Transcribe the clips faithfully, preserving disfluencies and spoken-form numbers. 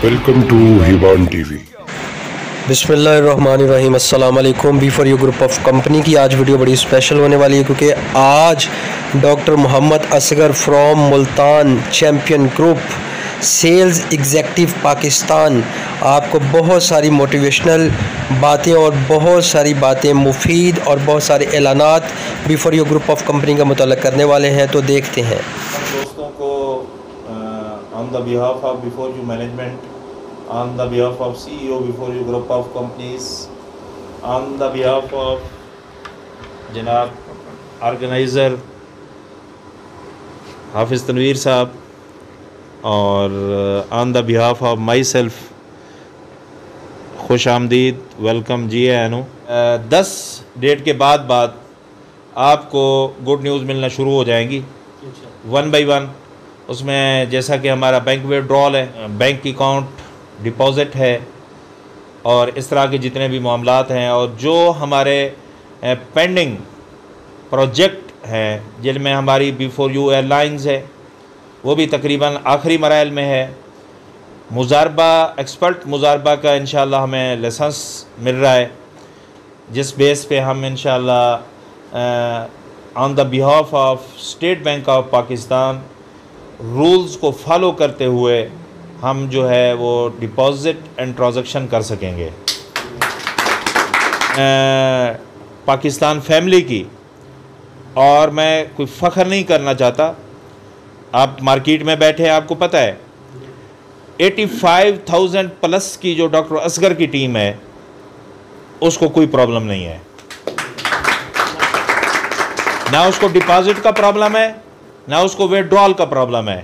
Welcome to हिबान TV. बिस्मिल्लाहिर्रहमानिर्रहीम। अस्सलाम वालेकुम। B for you group of company की आज वीडियो बड़ी स्पेशल होने वाली है, क्योंकि आज doctor Mohammad Asghar from Multan champion group sales executive Pakistan आपको बहुत सारी मोटिवेशनल बातें और बहुत सारी बातें मुफीद और बहुत सारे ऐलानात B for you group of company का मुतल्लक़ करने वाले हैं। तो देखते हैं। दोस्तों को on the behalf of before you management, on the behalf of C E O before you group of companies, on the behalf of जनाब ऑर्गेनाइज़र हाफिज़ तनवीर साहब और on the behalf of myself खुश आमदीद, वेलकम जी आनू। दस डेट के बाद बाद आपको गुड न्यूज़ मिलना शुरू हो जाएंगी वन बाई वन। उसमें जैसा कि हमारा बैंक विड्रॉल है, बैंक अकाउंट डिपॉज़िट है और इस तरह के जितने भी मामलात हैं, और जो हमारे पेंडिंग प्रोजेक्ट हैं जिनमें हमारी बिफोर यू एयरलाइंस है वो भी तकरीबन आखिरी मराइल में है। मुजारबा एक्सपर्ट मुजारबा का इंशाल्लाह हमें लाइसेंस मिल रहा है, जिस बेस पे हम इंशाल्लाह on the behalf of state bank of Pakistan rules को फॉलो करते हुए हम जो है वो डिपॉज़िट एंड ट्रांजैक्शन कर सकेंगे। आ, पाकिस्तान फैमिली की, और मैं कोई फ़ख्र नहीं करना चाहता, आप मार्केट में बैठे हैं, आपको पता है पचासी हज़ार प्लस की जो डॉक्टर असगर की टीम है उसको कोई प्रॉब्लम नहीं है, ना उसको डिपॉज़िट का प्रॉब्लम है ना उसको विड्रॉल का प्रॉब्लम है।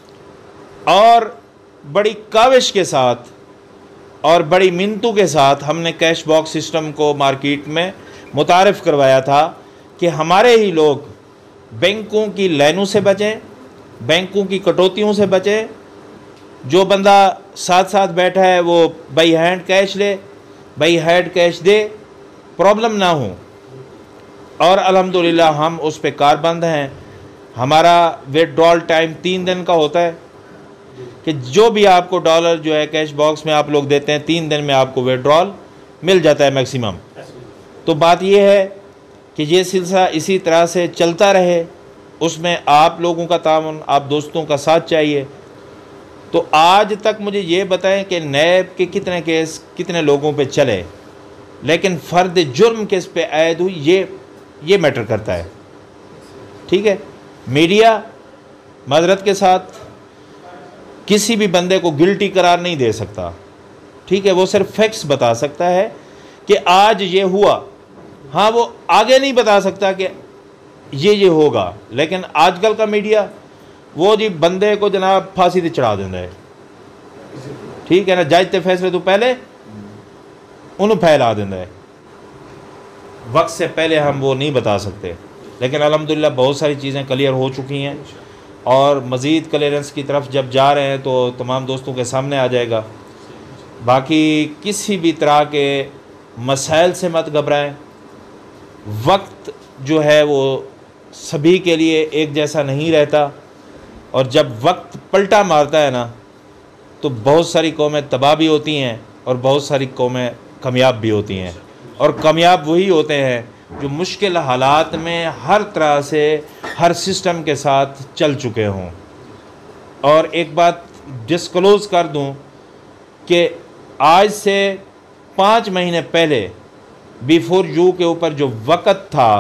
और बड़ी काविश के साथ और बड़ी मिन्नतों के साथ हमने कैश बॉक्स सिस्टम को मार्केट में मुतारिफ़ करवाया था कि हमारे ही लोग बैंकों की लाइनों से बचें, बैंकों की कटौतियों से बचें। जो बंदा साथ साथ बैठा है वो बाई हैंड कैश ले, बाई हैंड कैश दे, प्रॉब्लम ना हो। और अल्हम्दुलिल्लाह हम उस पर कारबंद हैं। हमारा विड्रॉल टाइम तीन दिन का होता है कि जो भी आपको डॉलर जो है कैश बॉक्स में आप लोग देते हैं तीन दिन में आपको विड्रॉल मिल जाता है मैक्सिमम। तो बात यह है कि ये सिलसिला इसी तरह से चलता रहे, उसमें आप लोगों का ताउन, आप दोस्तों का साथ चाहिए। तो आज तक मुझे ये बताएं कि नैब के कितने केस कितने लोगों पे चले, लेकिन फ़र्द जुर्म किस पे आयद हुई ये ये मैटर करता है। ठीक है, मीडिया माजरत के साथ किसी भी बंदे को गिल्टी करार नहीं दे सकता। ठीक है, वो सिर्फ फैक्ट्स बता सकता है कि आज ये हुआ। हाँ, वो आगे नहीं बता सकता कि ये ये होगा। लेकिन आजकल का मीडिया वो जी बंदे को जनाब फांसी से चढ़ा देता है। ठीक है ना, जायज़ फैसले तो पहले उन्हें फैला देता है, वक्त से पहले हम वो नहीं बता सकते। लेकिन अल्हम्दुलिल्लाह बहुत सारी चीज़ें क्लियर हो चुकी हैं और मज़ीद क्लियरेंस की तरफ जब जा रहे हैं तो तमाम दोस्तों के सामने आ जाएगा। बाकी किसी भी तरह के मसाइल से मत घबराएं। वक्त जो है वो सभी के लिए एक जैसा नहीं रहता, और जब वक्त पलटा मारता है ना तो बहुत सारी कौमें तबाह भी होती हैं और बहुत सारी कौमें कामयाब भी होती हैं। और कामयाब वही होते हैं जो मुश्किल हालात में हर तरह से हर सिस्टम के साथ चल चुके हों। और एक बात डिस्क्लोज़ कर दूं कि आज से पाँच महीने पहले बिफोर यू के ऊपर जो वक़्त था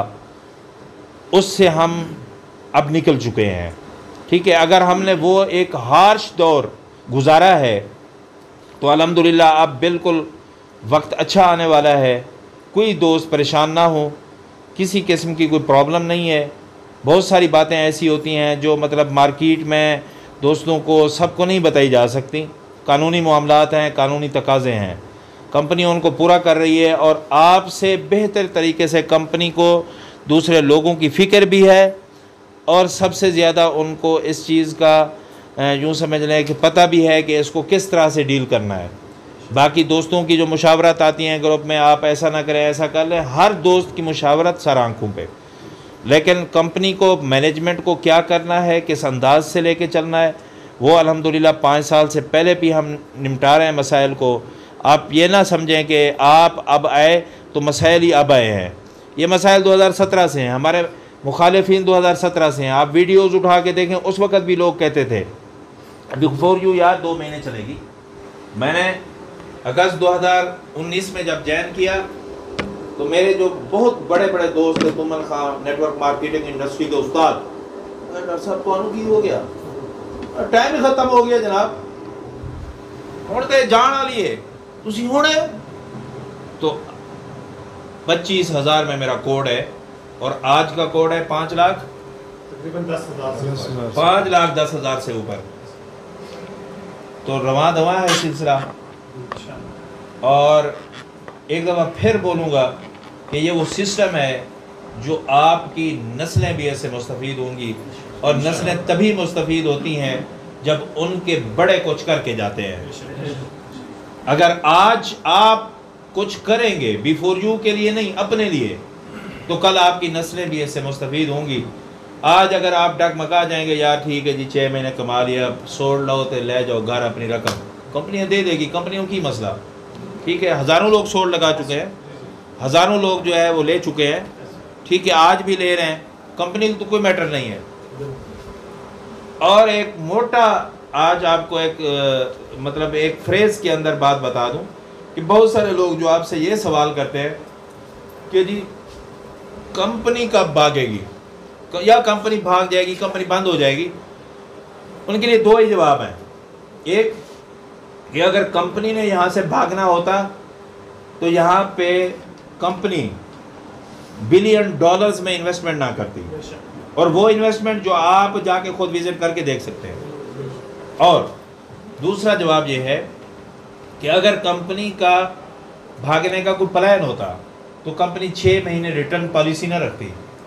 उससे हम अब निकल चुके हैं। ठीक है, अगर हमने वो एक हार्श दौर गुजारा है तो अल्हम्दुलिल्लाह अब बिल्कुल वक्त अच्छा आने वाला है। कोई दोस्त परेशान ना हो, किसी किस्म की कोई प्रॉब्लम नहीं है। बहुत सारी बातें ऐसी होती हैं जो मतलब मार्केट में दोस्तों को सबको नहीं बताई जा सकती। कानूनी मामलात हैं, कानूनी तकाज़े हैं, कंपनी उनको पूरा कर रही है। और आपसे बेहतर तरीके से कंपनी को दूसरे लोगों की फ़िक्र भी है, और सबसे ज़्यादा उनको इस चीज़ का यूँ समझ लें कि पता भी है कि इसको किस तरह से डील करना है। बाकी दोस्तों की जो मुशावरत आती हैं ग्रुप में, आप ऐसा ना करें ऐसा कर लें, हर दोस्त की मुशावरत सर आँखों पे। लेकिन कंपनी को मैनेजमेंट को क्या करना है, किस अंदाज से लेके चलना है, वो अल्हम्दुलिल्लाह पाँच साल से पहले भी हम निपटा रहे हैं मसाइल को। आप ये ना समझें कि आप अब आए तो मसाइल ही अब आए हैं। ये मसाइल दो हज़ार सत्रह से हैं, हमारे मुखालिफिन दो हज़ार सत्रह से हैं। आप वीडियोज़ उठा के देखें, उस वक़्त भी लोग कहते थे। बिफोर यू यार दो महीने चलेगी। मैंने अगस्त दो हज़ार उन्नीस में जब ज्वाइन किया तो मेरे जो बहुत बड़े बड़े दोस्त थे, तुमन खान नेटवर्क मार्केटिंग इंडस्ट्री के उस्ताद, डॉक्टर साहब को की हो गया, टाइम ही खत्म हो गया जनाब, हुण ते जान वाली है, तुसी हुणे। तो पच्चीस हज़ार में मेरा कोड है और आज का कोड है पाँच लाख तकरीबन दस हज़ार पाँच लाख दस हज़ार से ऊपर। तो रवां दवा है सिलसिला। और एक दफ़ा फिर बोलूँगा कि ये वो सिस्टम है जो आपकी नस्लें भी ऐसे मुस्तफ़ीद होंगी, और नस्लें तभी मुस्तफ़ीद होती हैं जब उनके बड़े कुछ करके जाते हैं। अगर आज आप कुछ करेंगे बिफोर यू के लिए नहीं, अपने लिए, तो कल आपकी नस्लें भी ऐसे मुस्तफ़ीद होंगी। आज अगर आप डगमगा जाएंगे, यार ठीक है जी छः महीने कमा लिया, सोड़ लो तो ले जाओ घर अपनी रकम, कंपनियाँ दे देगी, कंपनियों की मसला, ठीक है। हज़ारों लोग सोड़ लगा चुके हैं, हज़ारों लोग जो है वो ले चुके हैं, ठीक है, आज भी ले रहे हैं, कंपनी तो कोई मैटर नहीं है। और एक मोटा आज आपको एक आ, मतलब एक फ्रेज़ के अंदर बात बता दूं कि बहुत सारे लोग जो आपसे ये सवाल करते हैं कि जी कंपनी कब भागेगी या कंपनी भाग जाएगी, कंपनी बंद हो जाएगी। उनके लिए दो ही जवाब हैं। एक कि अगर कंपनी ने यहाँ से भागना होता तो यहाँ पे कंपनी बिलियन डॉलर्स में इन्वेस्टमेंट ना करती, और वो इन्वेस्टमेंट जो आप जाके खुद विजिट करके देख सकते हैं। और दूसरा जवाब ये है कि अगर कंपनी का भागने का कोई प्लान होता तो कंपनी छः महीने रिटर्न पॉलिसी ना रखती।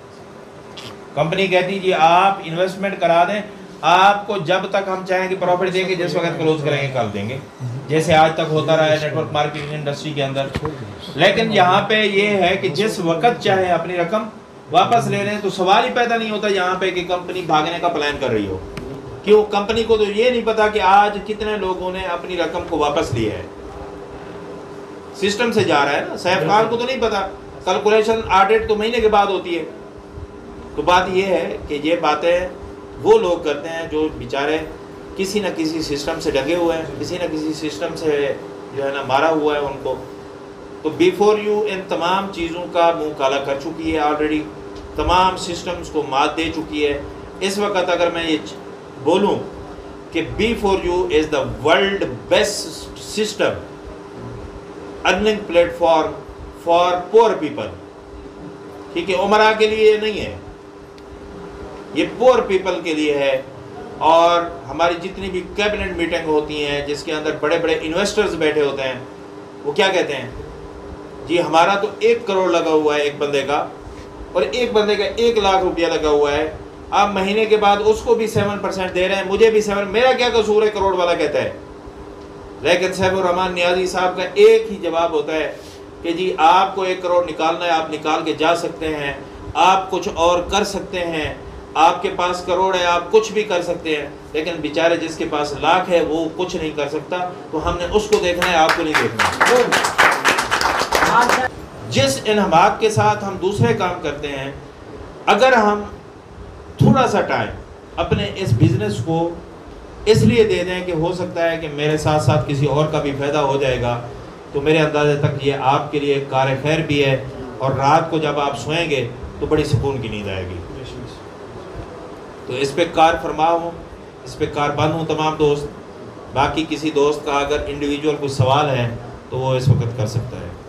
कंपनी कहती जी आप इन्वेस्टमेंट करा दें, आपको जब तक हम चाहेंगे प्रॉफिट देंगे, जिस वक्त क्लोज करेंगे कल देंगे, जैसे आज तक होता रहा है नेटवर्क मार्केटिंग इंडस्ट्री के अंदर। लेकिन यहाँ पे ये है कि जिस वक्त चाहे अपनी रकम वापस ले लें, तो सवाल ही पैदा नहीं होता यहाँ पे कि कंपनी भागने का प्लान कर रही हो। क्यों? कंपनी को तो ये नहीं पता कि आज कितने लोगों ने अपनी रकम को वापस लिया है, सिस्टम से जा रहा है ना। सैफ खान को तो नहीं पता, कैलकुलेशन ऑडिट तो महीने के बाद होती है। तो बात ये है कि ये बातें वो लोग करते हैं जो बेचारे किसी न किसी सिस्टम से डगे हुए हैं, किसी न किसी सिस्टम से जो है ना मारा हुआ है उनको। तो बिफोर यू इन तमाम चीज़ों का मुंह काला कर चुकी है ऑलरेडी, तमाम सिस्टम्स को मात दे चुकी है। इस वक्त अगर मैं ये बोलूं कि before you is the world best system earning platform for poor people, ठीक है, उमरा के लिए नहीं है, ये पुअर पीपल के लिए है। और हमारी जितनी भी कैबिनेट मीटिंग होती हैं जिसके अंदर बड़े बड़े इन्वेस्टर्स बैठे होते हैं, वो क्या कहते हैं जी हमारा तो एक करोड़ लगा हुआ है एक बंदे का, और एक बंदे का एक लाख रुपया लगा हुआ है, आप महीने के बाद उसको भी सेवन परसेंट दे रहे हैं, मुझे भी सेवन, मेरा क्या कसूर है, करोड़ वाला कहता है। लेकिन सैफुर रहमान नियाजी साहब का एक ही जवाब होता है कि जी आपको एक करोड़ निकालना है, आप निकाल के जा सकते हैं, आप कुछ और कर सकते हैं, आपके पास करोड़ है, आप कुछ भी कर सकते हैं। लेकिन बेचारे जिसके पास लाख है वो कुछ नहीं कर सकता, तो हमने उसको देखना है, आपको नहीं देखना। जिस इन्हमाक के साथ हम दूसरे काम करते हैं, अगर हम थोड़ा सा टाइम अपने इस बिज़नेस को इसलिए दे दें कि हो सकता है कि मेरे साथ साथ किसी और का भी फ़ायदा हो जाएगा, तो मेरे अंदाजे तक ये आपके लिए कार खैर भी है। और रात को जब आप सोएंगे तो बड़ी सुकून की नींद आएगी। तो इस पे कार फरमा हूँ, इस पे कार बंद हूँ तमाम दोस्त। बाकी किसी दोस्त का अगर इंडिविजुअल कुछ सवाल है तो वो इस वक्त कर सकता है।